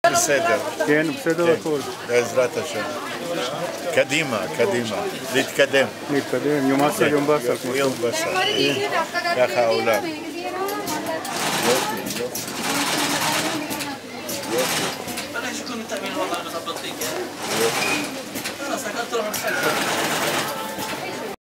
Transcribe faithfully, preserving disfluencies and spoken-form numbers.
בסדר. כן, בסדר הכל. בעזרת השם. קדימה, קדימה. להתקדם. להתקדם, יום אסל, יום באסל. יום באסל. ככה העולם. יופי, יופי. بلاش يكون التأمين الوطني متبطين. יופי. خلاص اكلت لهم الحل.